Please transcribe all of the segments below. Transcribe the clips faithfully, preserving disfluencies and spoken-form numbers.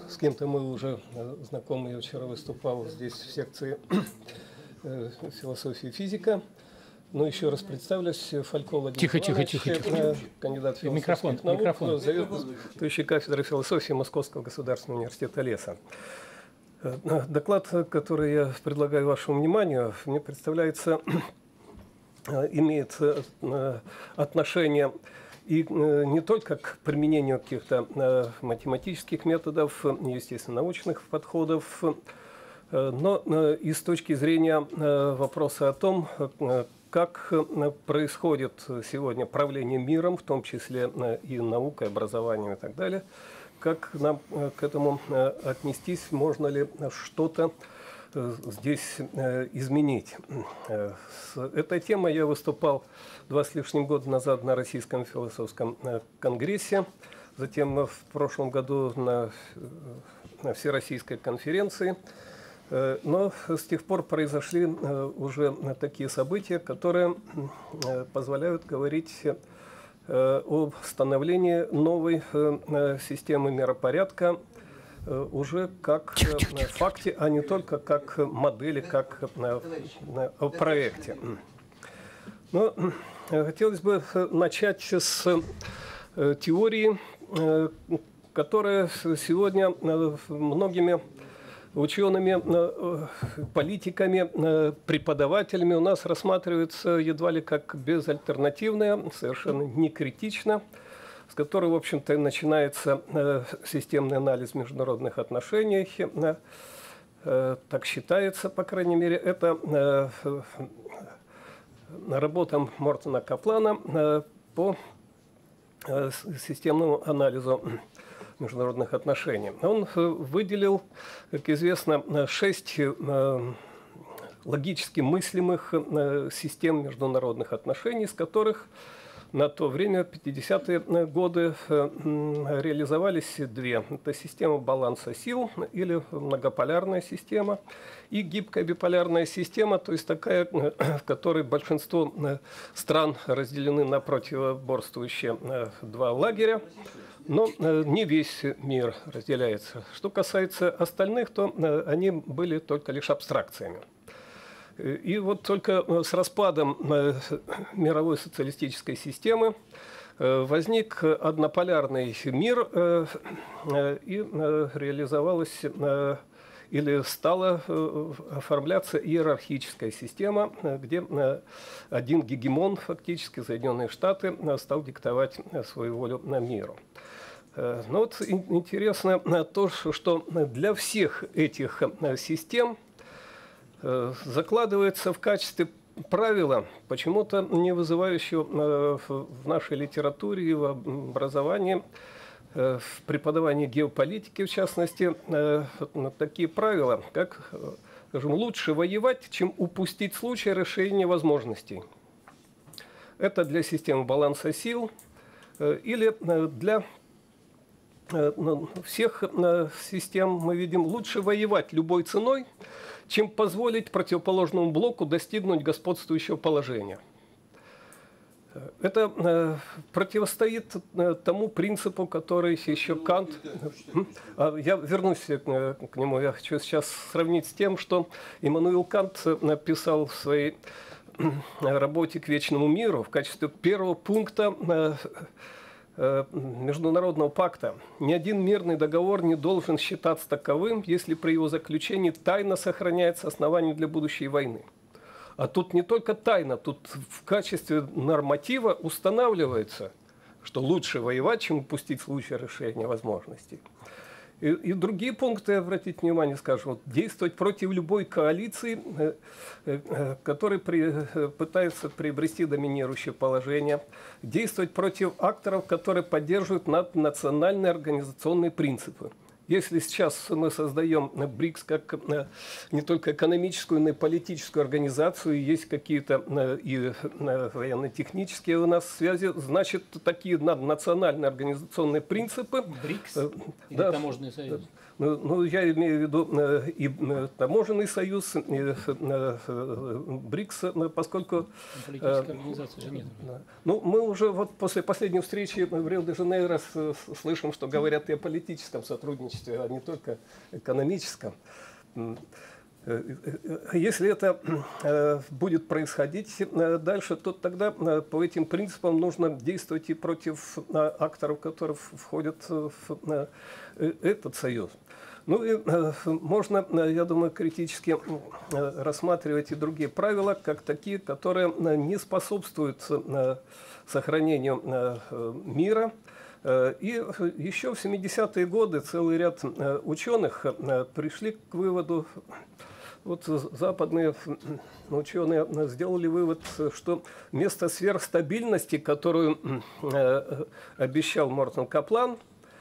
с кем-то мы уже знакомы. Я вчера выступал здесь в секции философии и физика. Ну, еще раз представлюсь, Фалько Владимир тихо, Иванович, тихо, тихо, тихо. кандидат философских микрофон, наук, микрофон. заведующий кафедрой философии Московского государственного университета Леса. Доклад, который я предлагаю вашему вниманию, мне представляется, имеет отношение и не только к применению каких-то математических методов, естественно, научных подходов, но и с точки зрения вопроса о том, как происходит сегодня правление миром, в том числе и наукой, образованием и так далее, как нам к этому отнестись, можно ли что-то здесь изменить. С этой темой я выступал два с лишним года назад на Российском философском конгрессе, затем в прошлом году на, на Всероссийской конференции. Но с тех пор произошли уже такие события, которые позволяют говорить о становлении новой системы миропорядка уже как факте, а не только как модели, как о проекте. Но хотелось бы начать с теории, которая сегодня многими учеными, политиками, преподавателями у нас рассматривается едва ли как безальтернативная, совершенно не критично, с которой, в общем-то, начинается системный анализ международных отношений. Так считается, по крайней мере, это работа Мортона Каплана по системному анализу международных отношений. Он выделил, как известно, шесть логически мыслимых систем международных отношений, из которых на то время, пятидесятые годы, реализовались две. Это система баланса сил или многополярная система и гибкая биполярная система, то есть такая, в которой большинство стран разделены на противоборствующие два лагеря. Но не весь мир разделяется. Что касается остальных, то они были только лишь абстракциями. И вот только с распадом мировой социалистической системы возник однополярный мир и реализовалась или стала оформляться иерархическая система, где один гегемон, фактически Соединенные Штаты, стал диктовать свою волю миру. Но вот интересно то, что для всех этих систем закладывается в качестве правила, почему-то не вызывающего в нашей литературе и в образовании, в преподавании геополитики, в частности, такие правила, как, скажем, лучше воевать, чем упустить случай расширения возможностей. Это для системы баланса сил или для всех систем мы видим лучше воевать любой ценой, чем позволить противоположному блоку достигнуть господствующего положения. Это противостоит тому принципу, который еще Кант... Я вернусь к нему. Я хочу сейчас сравнить с тем, что Иммануил Кант написал в своей работе «К вечному миру» в качестве первого пункта международного пакта. Ни один мирный договор не должен считаться таковым, если при его заключении тайно сохраняется основание для будущей войны. А тут не только тайна, тут в качестве норматива устанавливается, что лучше воевать, чем упустить случай расширения возможностей. И, и другие пункты, обратите внимание, скажем, вот, действовать против любой коалиции, э, э, которая при, э, пытается приобрести доминирующее положение, действовать против акторов, которые поддерживают наднациональные организационные принципы. Если сейчас мы создаем БРИКС как не только экономическую, но и политическую организацию, есть какие-то и военно-технические у нас связи, значит, такие наднациональные организационные принципы... БРИКС или да, таможенный союз? Ну, ну, я имею в виду и таможенный союз, и БРИКС, поскольку... Политической организации же нет. Ну, мы уже вот после последней встречи в Рио-де-Жанейро слышим, что говорят и о политическом сотрудничестве качестве, а не только экономическом. Если это будет происходить дальше, то тогда по этим принципам нужно действовать и против акторов, которые входят в этот союз. Ну и можно, я думаю, критически рассматривать и другие правила, как такие, которые не способствуют сохранению мира. И еще в семидесятые годы целый ряд ученых пришли к выводу, вот западные ученые сделали вывод, что вместо сверхстабильности, которую обещал Мортон Каплан,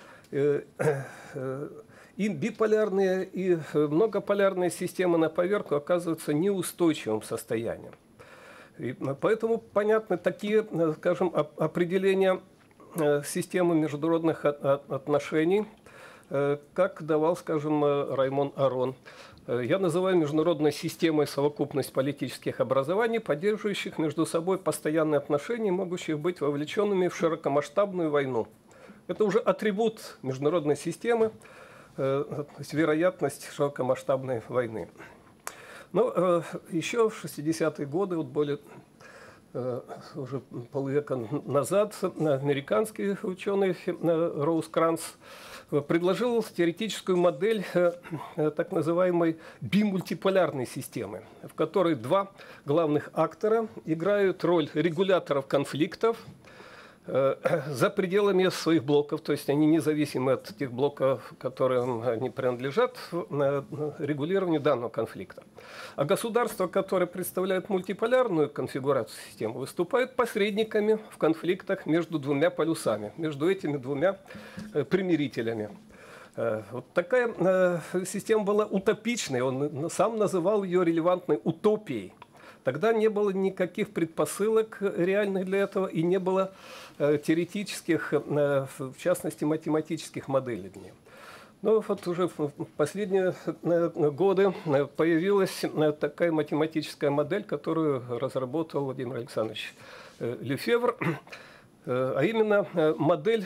и биполярные, и многополярные системы на поверку оказываются неустойчивым состоянием. И поэтому понятны такие, скажем, определения системы международных отношений, как давал, скажем, Раймон Арон. Я называю международной системой совокупность политических образований, поддерживающих между собой постоянные отношения, могущих быть вовлеченными в широкомасштабную войну. Это уже атрибут международной системы, то есть вероятность широкомасштабной войны. Но еще в шестидесятые годы, вот более уже полвека назад, американский ученый Роуз Кранц предложил теоретическую модель так называемой бимультиполярной системы, в которой два главных актора играют роль регуляторов конфликтов за пределами своих блоков, то есть они независимы от тех блоков, которым они принадлежат, на регулированию данного конфликта. А государства, которые представляют мультиполярную конфигурацию системы, выступают посредниками в конфликтах между двумя полюсами, между этими двумя примирителями. Вот такая система была утопичной, он сам называл ее релевантной утопией. Тогда не было никаких предпосылок реальных для этого и не было теоретических, в частности, математических моделей для нее. Но вот уже в последние годы появилась такая математическая модель, которую разработал Владимир Александрович Лефевр, а именно модель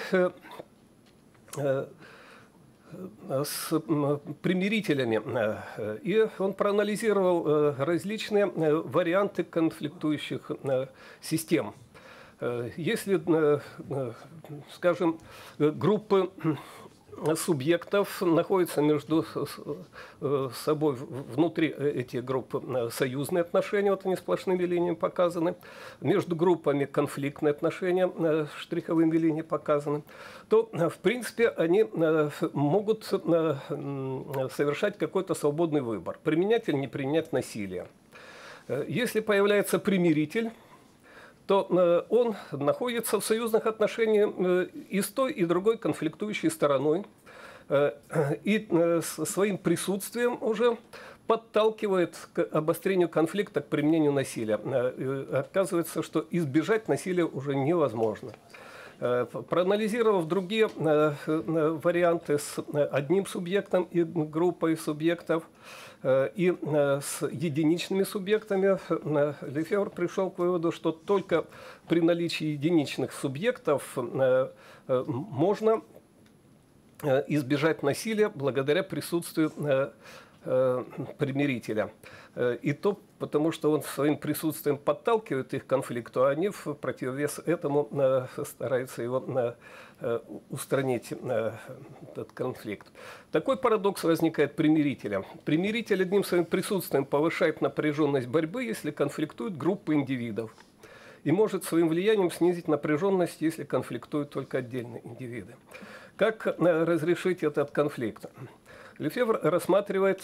с примирителями. И он проанализировал различные варианты конфликтующих систем. Если, скажем, группы субъектов находятся между собой внутри этих групп союзные отношения, вот они сплошными линиями показаны, между группами конфликтные отношения штриховыми линиями показаны, то, в принципе, они могут совершать какой-то свободный выбор, применять или не применять насилие. Если появляется примиритель, то он находится в союзных отношениях и с той, и другой конфликтующей стороной, и своим присутствием уже подталкивает к обострению конфликта, к применению насилия. Оказывается, что избежать насилия уже невозможно. Проанализировав другие варианты с одним субъектом и группой субъектов, и с единичными субъектами, Лефевр пришел к выводу, что только при наличии единичных субъектов можно избежать насилия благодаря присутствию примирителя. И то потому, что он своим присутствием подталкивает их к конфликту, а они в противовес этому стараются его устранить, этот конфликт. Такой парадокс возникает примирителя. Примиритель одним своим присутствием повышает напряженность борьбы, если конфликтуют группы индивидов, и может своим влиянием снизить напряженность, если конфликтуют только отдельные индивиды. Как разрешить этот конфликт? Лефевр рассматривает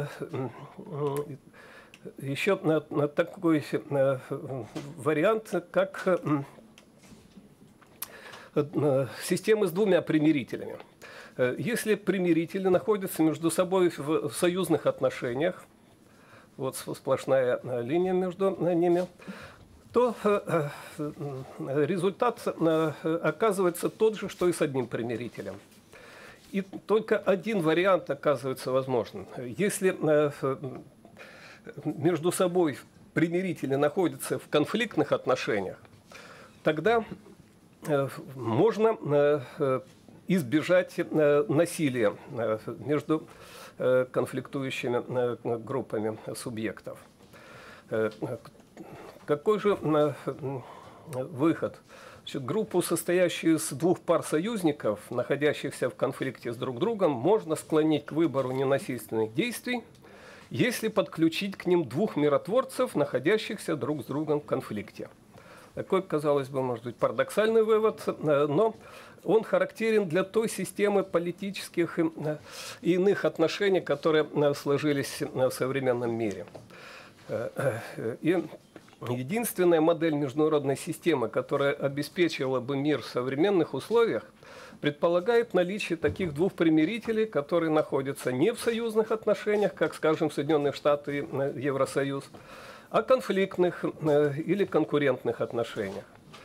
еще такой вариант, как системы с двумя примирителями. Если примирители находятся между собой в союзных отношениях, вот сплошная линия между ними, то результат оказывается тот же, что и с одним примирителем. И только один вариант оказывается возможным. Если между собой примирители находятся в конфликтных отношениях, тогда можно избежать насилия между конфликтующими группами субъектов. Какой же выход? Значит, группу, состоящую из двух пар союзников, находящихся в конфликте с друг другом, можно склонить к выбору ненасильственных действий, если подключить к ним двух миротворцев, находящихся друг с другом в конфликте. Такой, казалось бы, может быть, парадоксальный вывод, но он характерен для той системы политических и иных отношений, которые сложились в современном мире. И единственная модель международной системы, которая обеспечивала бы мир в современных условиях, предполагает наличие таких двух примирителей, которые находятся не в союзных отношениях, как, скажем, Соединенные Штаты и Евросоюз, а конфликтных или конкурентных отношениях.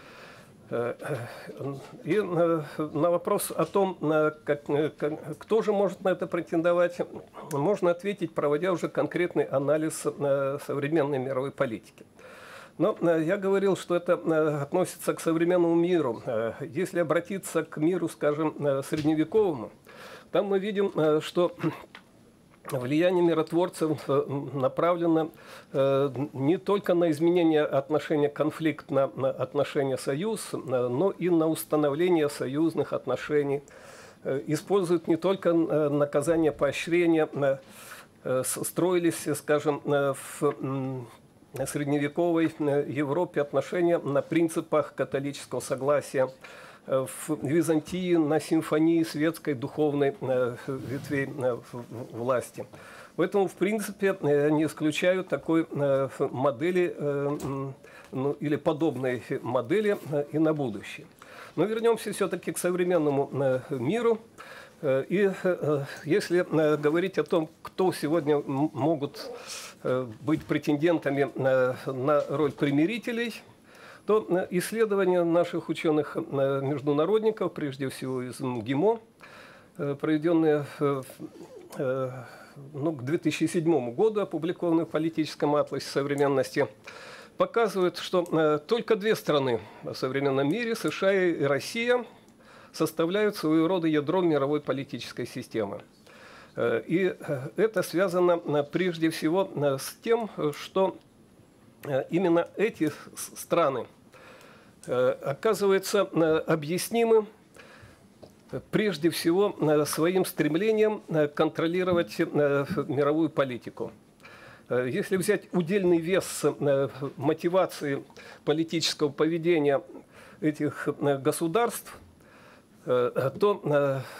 И на вопрос о том, как, кто же может на это претендовать, можно ответить, проводя уже конкретный анализ современной мировой политики. Но я говорил, что это относится к современному миру. Если обратиться к миру, скажем, средневековому, там мы видим, что влияние миротворцев направлено не только на изменение отношения конфликт на отношения союз, но и на установление союзных отношений. Используют не только наказание, поощрение, строились, скажем, в средневековой Европе отношения на принципах католического согласия, в Византии на симфонии светской духовной ветвей власти. Поэтому, в принципе, не исключаю такой модели, ну, или подобной модели и на будущее. Но вернемся все-таки к современному миру. И если говорить о том, кто сегодня могут быть претендентами на роль примирителей, то исследования наших ученых-международников, прежде всего из МГИМО, проведенные ну, к две тысячи седьмому году, опубликованные в политическом атласе современности, показывают, что только две страны в современном мире, США и Россия, составляют своего рода ядром мировой политической системы. И это связано прежде всего с тем, что именно эти страны оказываются объяснимы прежде всего своим стремлением контролировать мировую политику. Если взять удельный вес мотивации политического поведения этих государств, то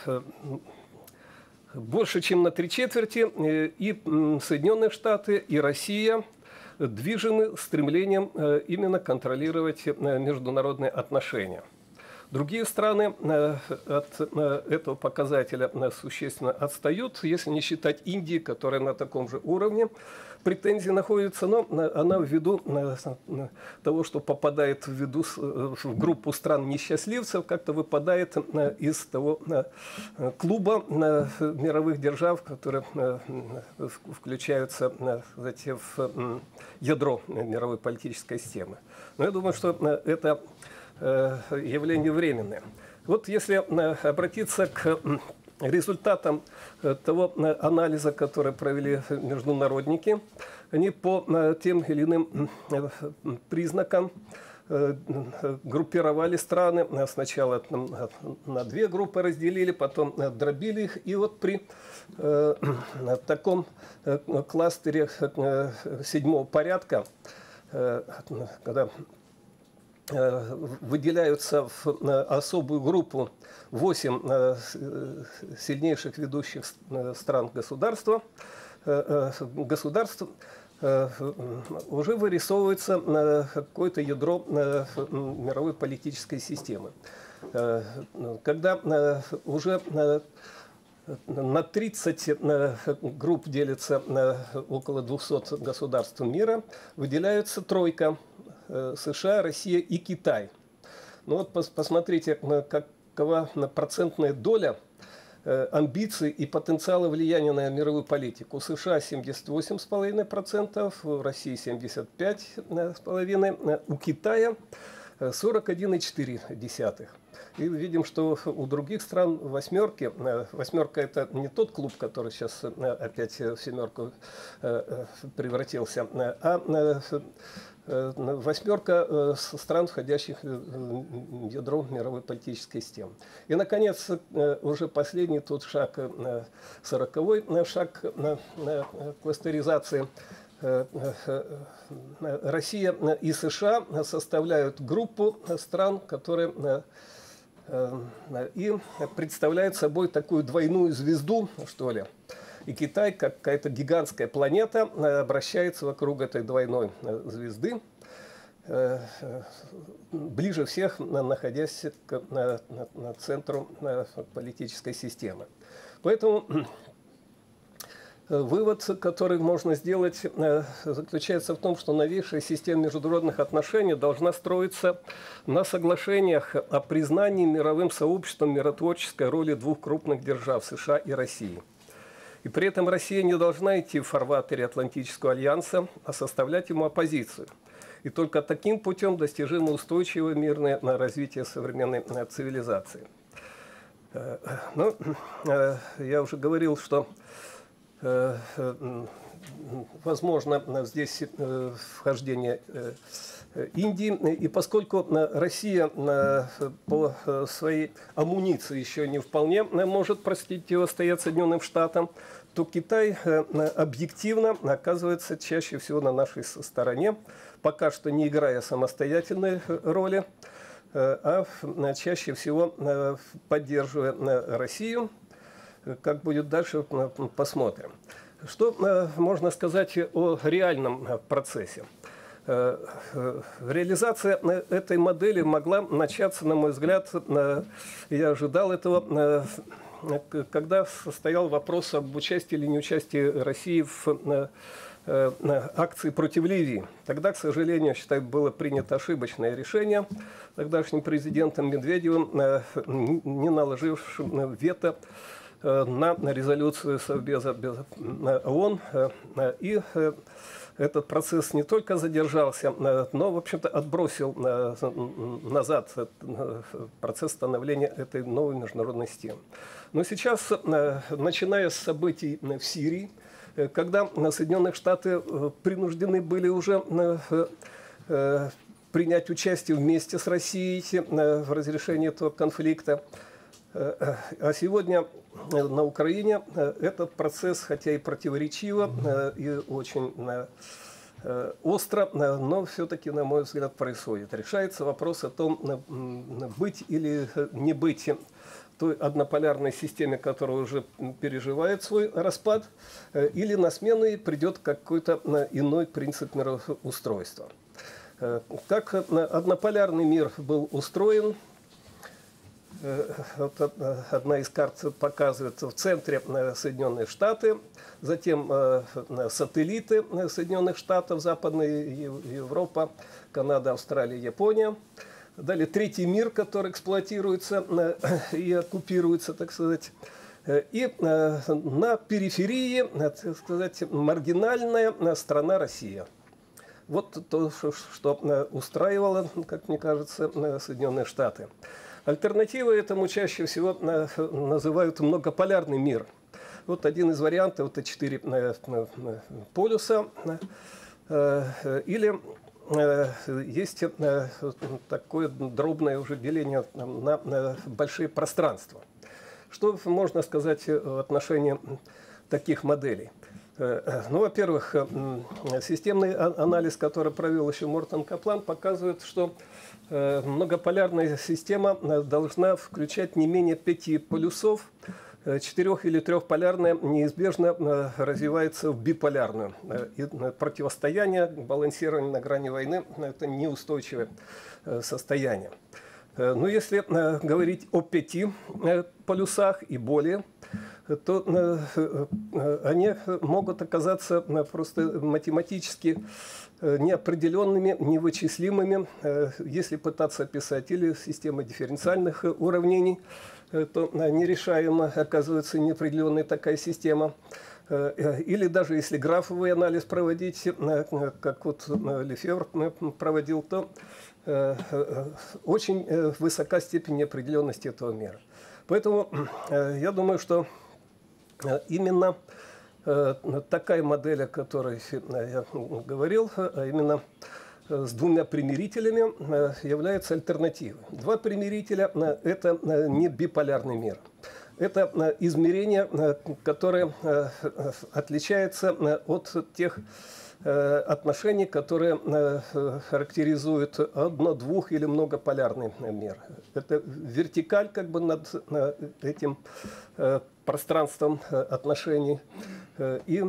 больше чем на три четверти и Соединенные Штаты, и Россия движимы стремлением именно контролировать международные отношения. Другие страны от этого показателя существенно отстают, если не считать Индии, которая на таком же уровне претензий находится, но она ввиду того, что попадает в, виду, в группу стран-несчастливцев, как-то выпадает из того клуба мировых держав, которые включаются затем в ядро мировой политической системы. Но я думаю, что это явление временное. Вот если обратиться к результатам того анализа, который провели международники, они по тем или иным признакам группировали страны. Сначала на две группы разделили, потом дробили их. И вот при таком кластере седьмого порядка, когда выделяются в особую группу восемь сильнейших ведущих стран государства, государств, уже вырисовывается какое-то ядро мировой политической системы. Когда уже на тридцать групп делится около двухсот государств мира, выделяется тройка: США, Россия и Китай. Ну вот посмотрите, какова процентная доля амбиций и потенциала влияния на мировую политику. У США семьдесят восемь целых пять десятых процента, в России семьдесят пять целых пять десятых процента, у Китая сорок один и четыре десятых. И видим, что у других стран восьмерки, восьмерка это не тот клуб, который сейчас опять в семерку превратился, а восьмерка стран, входящих в ядро мировой политической системы. И, наконец, уже последний тот шаг, сороковой шаг кластеризации. Россия и США составляют группу стран, которые и представляют собой такую двойную звезду, что ли. И Китай, как какая-то гигантская планета, обращается вокруг этой двойной звезды, ближе всех находясь к центру политической системы. Поэтому вывод, который можно сделать, заключается в том, что новейшая система международных отношений должна строиться на соглашениях о признании мировым сообществом миротворческой роли двух крупных держав – США и России. И при этом Россия не должна идти в фарватере Атлантического альянса, а составлять ему оппозицию. И только таким путем достижимо устойчивое мирное развитие современной цивилизации. Ну, я уже говорил, что возможно здесь вхождение Индии, и поскольку Россия по своей амуниции еще не вполне может противостоять Соединенным Штатам, то Китай объективно оказывается чаще всего на нашей стороне, пока что не играя самостоятельной роли, а чаще всего поддерживая Россию. Как будет дальше, посмотрим. Что можно сказать о реальном процессе? Реализация этой модели могла начаться, на мой взгляд, я ожидал этого, когда стоял вопрос об участии или неучастии России в акции против Ливии. Тогда, к сожалению, считаю, было принято ошибочное решение тогдашним президентом Медведевым, не наложившим вето на резолюцию Совбеза ООН. И этот процесс не только задержался, но, в общем-то, отбросил назад процесс становления этой новой международной системы. Но сейчас, начиная с событий в Сирии, когда Соединенные Штаты принуждены были уже принять участие вместе с Россией в разрешении этого конфликта, а сегодня на Украине этот процесс, хотя и противоречиво, и очень остро, но все-таки, на мой взгляд, происходит. Решается вопрос о том, быть или не быть той однополярной системе, которая уже переживает свой распад, или на смену ей придет какой-то иной принцип мироустройства. Как однополярный мир был устроен, вот одна из карт показывает в центре Соединенные Штаты, затем сателлиты Соединенных Штатов, Западная Европа, Канада, Австралия, Япония. Далее третий мир, который эксплуатируется и оккупируется, так сказать. И на периферии, так сказать, маргинальная страна Россия. Вот то, что устраивало, как мне кажется, Соединенные Штаты. Альтернативой этому чаще всего называют многополярный мир. Вот один из вариантов – это четыре полюса. Или есть такое дробное уже деление на большие пространства. Что можно сказать в отношении таких моделей? Ну, во-первых, системный анализ, который провел еще Мортон Каплан, показывает, что многополярная система должна включать не менее пяти полюсов. Четырех- или трехполярная неизбежно развивается в биполярную. И противостояние, балансирование на грани войны – это неустойчивое состояние. Но если говорить о пяти полюсах и более, то они могут оказаться просто математически неопределенными, невычислимыми, если пытаться описать или системы дифференциальных уравнений, то нерешаемо оказывается неопределенная такая система. Или даже если графовый анализ проводить, как вот Лефевр проводил, то очень высока степень неопределенности этого мира. Поэтому я думаю, что именно такая модель, о которой я говорил, а именно с двумя примирителями, является альтернативой. Два примирителя – это не биполярный мир. Это измерение, которое отличается от тех отношений, которые характеризуют одно-, двух- или многополярный мир. Это вертикаль как бы над этим пространством отношений. И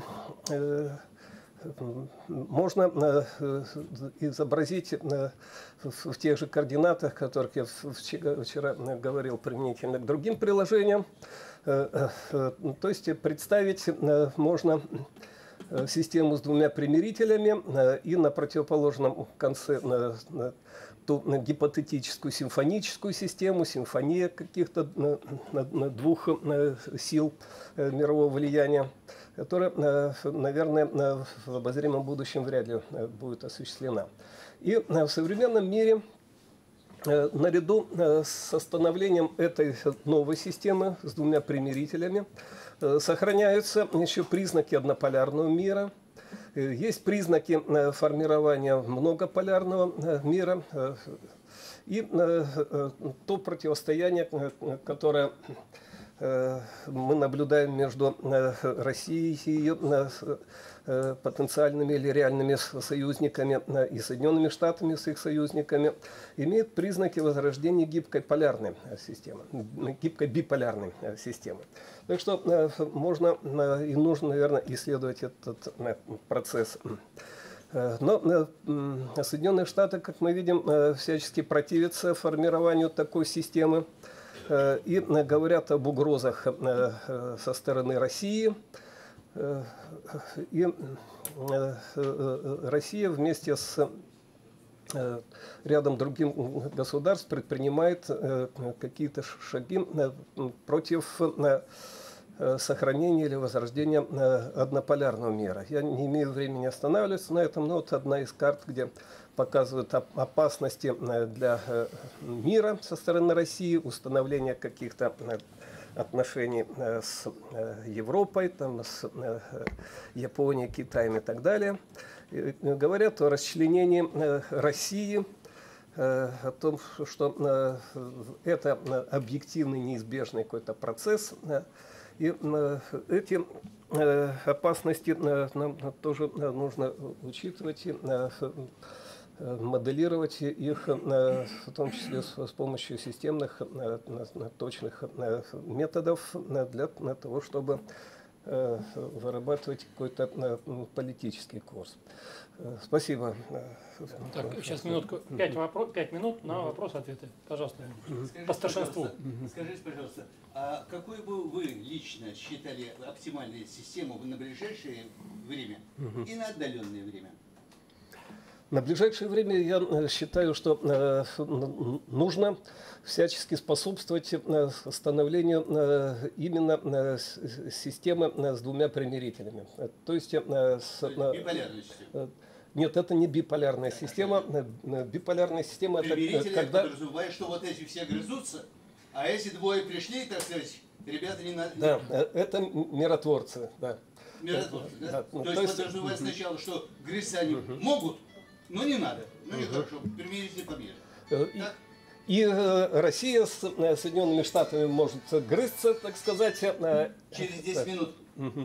можно изобразить в тех же координатах, о которых я вчера говорил, применительно к другим приложениям. То есть представить можно систему с двумя примирителями и на противоположном конце ту гипотетическую симфоническую систему, симфония каких-то двух сил мирового влияния, которая, наверное, в обозримом будущем вряд ли будет осуществлена. И в современном мире наряду с становлением этой новой системы с двумя примирителями сохраняются еще признаки однополярного мира. Есть признаки формирования многополярного мира и то противостояние, которое мы наблюдаем между Россией и ее потенциальными или реальными союзниками и Соединенными Штатами с их союзниками, имеет признаки возрождения гибкой полярной системы, гибкой биполярной системы. Так что можно и нужно, наверное, исследовать этот процесс. Но Соединенные Штаты, как мы видим, всячески противятся формированию такой системы и говорят об угрозах со стороны России. И Россия вместе с рядом других государств предпринимает какие-то шаги против сохранения или возрождения однополярного мира. Я не имею времени останавливаться на этом, но вот одна из карт, где показывают опасности для мира со стороны России, установление каких-то отношений с Европой, там, с Японией, Китаем и так далее. И говорят о расчленении России, о том, что это объективный неизбежный какой-то процесс. И эти опасности нам тоже нужно учитывать и моделировать их, в том числе с помощью системных точных методов для того, чтобы вырабатывать какой-то политический курс. Спасибо. Так, сейчас минутку, пять, вопрос, пять минут на вопрос-ответы. Пожалуйста, скажите, по старшинству. Пожалуйста, скажите, пожалуйста, а какой бы вы лично считали оптимальной систему на ближайшее время и на отдаленное время? На ближайшее время я считаю, что нужно всячески способствовать становлению именно системы с двумя примирителями. То есть, с, биполярная система. Нет, это не биполярная система. Биполярная система – это когда… подразумевает, что вот эти все грызутся, а эти двое пришли, так сказать, ребята не надо. Да, это миротворцы. Да. Миротворцы, да? Да. То, То есть, есть подразумевает сначала, что грызться они угу. могут, но не надо. Ну и хорошо, примирите померить. И, и Россия с Соединенными Штатами может грызться, так сказать. Через десять минут.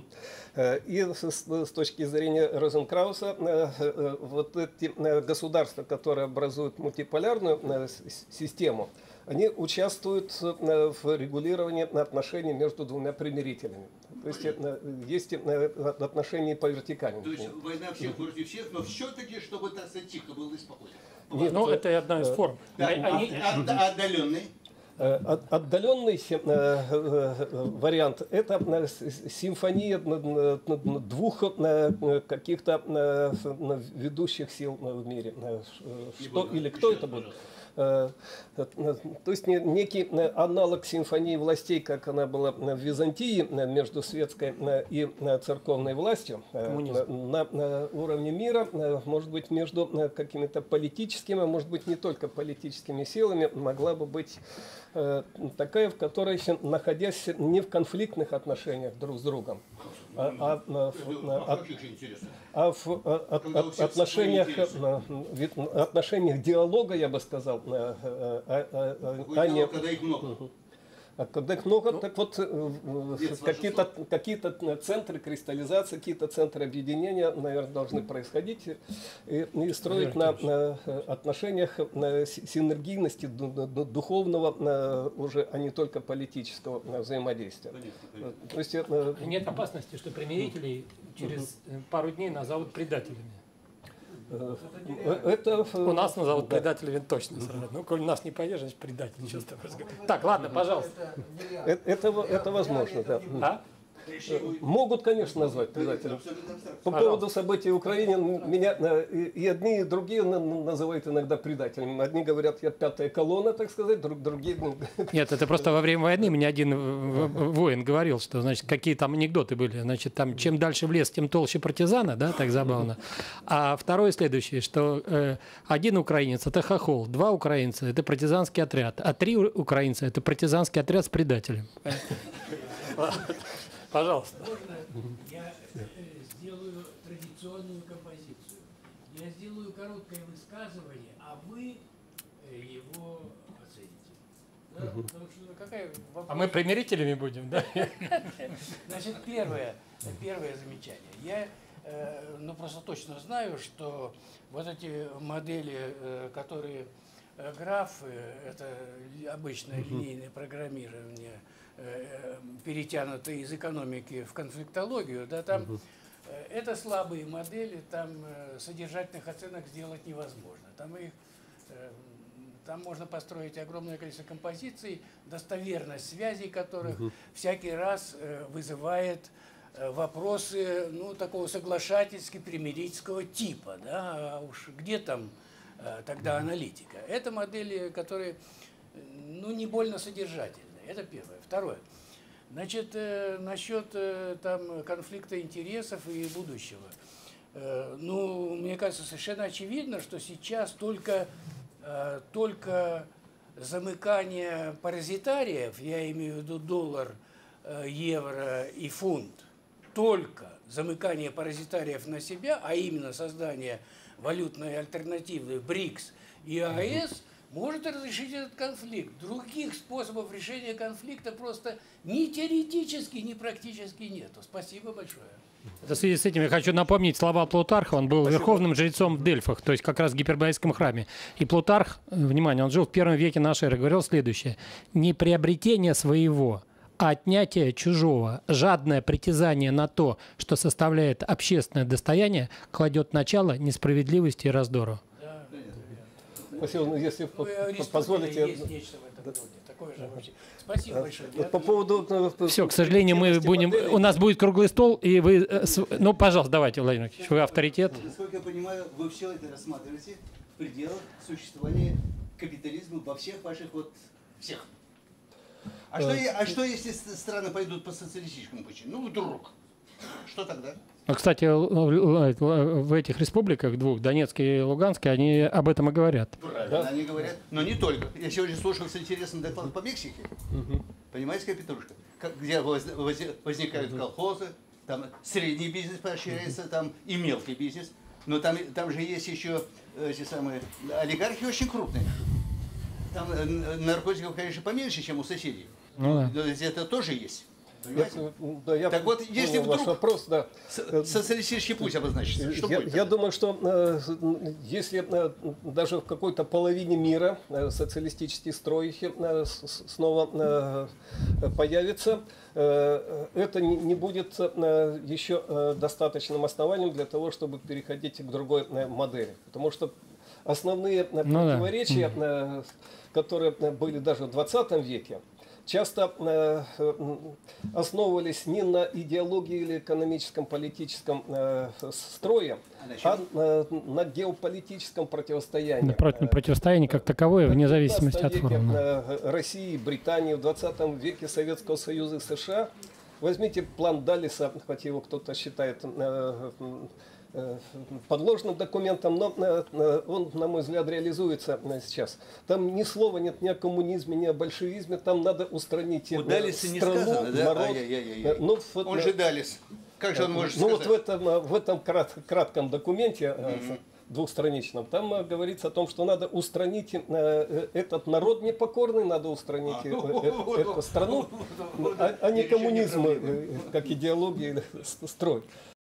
И с, с точки зрения Розенкрауса, вот эти государства, которые образуют мультиполярную систему, они участвуют в регулировании отношений между двумя примирителями. То есть есть отношения по вертикали. То есть война всех против всех, но все-таки, чтобы, так сказать, тихо было и спокойно. Нет, ну, это одна из форм. Да, Они... а, отдаленный? Отдаленный вариант – это симфония двух каких-то ведущих сил в мире. Что или кто это будет? То есть некий аналог симфонии властей, как она была в Византии между светской и церковной властью, на, на уровне мира, может быть, между какими-то политическими, а может быть, не только политическими силами, могла бы быть такая, в которой, находясь не в конфликтных отношениях друг с другом, а, а, а, а, а в а, а, отношениях, отношениях диалога, я бы сказал, а, а, а, а не... Когда их много. А когда их много, Ну, так вот нет, какие-то какие-то центры кристаллизации, какие-то центры объединения, наверное, должны происходить и, и строить на, на отношениях на синергийности духовного уже, а не только политического взаимодействия. Понятно, понятно. То есть, нет опасности, что примирителей через пару дней назовут предателями. это, У нас назовут да. предателями точно сразу. Ну, коль нас не поешь, значит предатель. Ничего с тобой разговаривать. Так, ладно, пожалуйста. Это, это, это возможно, да. А? Могут, конечно, назвать предателем. По поводу событий в Украине меня и одни, и другие называют иногда предателем. Одни говорят, я пятая колонна, так сказать, другие... Нет, это просто во время войны мне один воин говорил, что, значит, какие там анекдоты были. Значит, там, чем дальше в лес, тем толще партизана, да, так забавно. А второе следующее, что э, один украинец – это хохол, два украинца – это партизанский отряд, а три украинца – это партизанский отряд с предателем. Пожалуйста. Можно я э, сделаю традиционную композицию? Я сделаю короткое высказывание, а вы э, его оцените. Да? Потому что какая вопрос... А мы примирителями будем, да? Значит, первое, первое замечание. Я э, ну, просто точно знаю, что вот эти модели, э, которые э, графы, это обычное линейное программирование, перетянуто из экономики в конфликтологию, да, там uh-huh. это слабые модели, там содержательных оценок сделать невозможно. Там, их, там можно построить огромное количество композиций, достоверность связей которых uh-huh. всякий раз вызывает вопросы, ну, такого соглашательски примирительского типа. Да, а уж где там тогда аналитика? Это модели, которые, ну, не больно содержательные. Это первое. Второе. Значит, э, насчет э, там конфликта интересов и будущего. Э, ну, мне кажется, совершенно очевидно, что сейчас только, э, только замыкание паразитариев, я имею в виду доллар, э, евро и фунт, только замыкание паразитариев на себя, а именно создание валютной альтернативы БРИКС и АЭС, может разрешить этот конфликт. Других способов решения конфликта просто ни теоретически, ни практически нету. Спасибо большое. В связи с этим я хочу напомнить слова Плутарха. Он был Спасибо. верховным жрецом в Дельфах, то есть как раз в Гиперборейском храме. И Плутарх, внимание, он жил в первом веке нашей эры, говорил следующее. Не приобретение своего, а отнятие чужого, жадное притязание на то, что составляет общественное достояние, кладет начало несправедливости и раздору. Спасибо, если ну, позволите. Есть нечто в этом роде. Такое же вообще. Спасибо большое. Вот по поводу... Все, к сожалению, мы будем... Моделей. У нас будет круглый стол, и вы... Ну, пожалуйста, давайте, Владимир Владимирович, вы авторитет. Насколько я понимаю, вы все это рассматриваете в пределах существования капитализма во всех ваших вот... всех. А, что, а что, если страны пойдут по социалистическому пути? Ну, вдруг. Что тогда? Кстати, в этих республиках двух, Донецке и Луганске, они об этом и говорят. Правильно, да? Они говорят. Но не только. Я сегодня слушал с интересным доклад по Мексике. Угу. Понимаете, Петрушка? Как, где воз, воз, возникают угу. колхозы, там средний бизнес поощряется, угу. там и мелкий бизнес. Но там, там же есть еще эти самые олигархи очень крупные. Там наркотиков, конечно, поменьше, чем у соседей. Ну, да. Но это тоже есть. Я, да, я так вот, если вдруг вопрос, да. социалистический путь обозначится, что я, будет? Я думаю, что э, если э, даже в какой-то половине мира э, социалистический строй э, с, снова э, появится, э, это не, не будет э, еще э, достаточным основанием для того, чтобы переходить к другой э, модели. Потому что основные э, ну, противоречия, да. э, которые были даже в двадцатом веке, часто э, основывались не на идеологии или экономическом, политическом э, строе, а э, на геополитическом противостоянии. Против, противостояние как таковое, вне зависимости от формы. Э, России, Британии, в двадцатом веке Советского Союза и США. Возьмите план Даллеса, хоть его кто-то считает э, э, подложным документом, но э, он, на мой взгляд, реализуется э, сейчас. Там ни слова нет ни о коммунизме, ни о большевизме, там надо устранить У э, Даллеса не страну, сказано, да? народ. Ай-яй-яй-яй. Э, ну, вот, Он э, же Даллес. Как же он может ну сказать? вот в этом, в этом крат, кратком документе, Мгм. двухстраничном, там э, говорится о том, что надо устранить э, этот народ непокорный, надо устранить А, э, вот, э, вот, эту вот, страну, вот, вот, а, а не решение коммунизм проблемы. э, как идеология или с- строй.